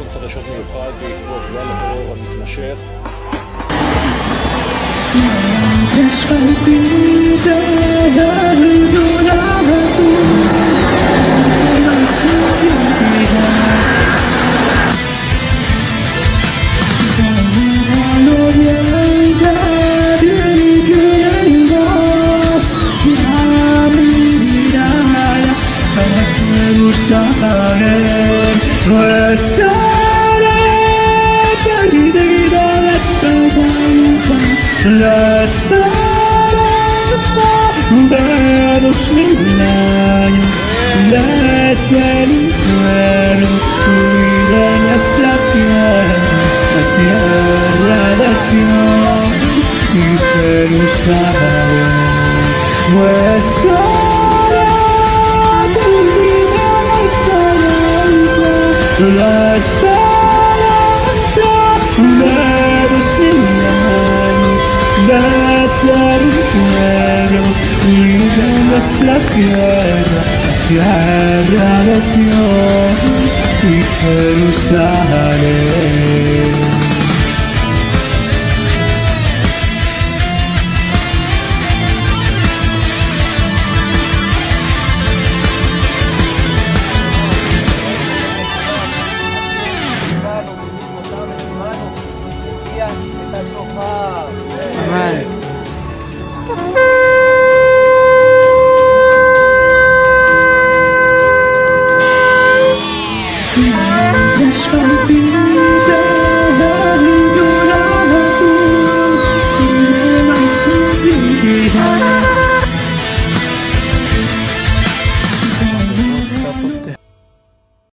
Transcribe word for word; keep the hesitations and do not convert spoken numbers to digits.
עדכון חדשות מיוחד בעקבות גל הטרור המתמשך. No estaré perdida la esperanza, la esperanza de dos mil años, de ser infierno y de nuestra tierra, la tierra de Sion y Jerusalén. No estaré la esperanza de dos mil años de ser un pueblo y de nuestra tierra, la tierra de Sion y Jerusalén. Amen.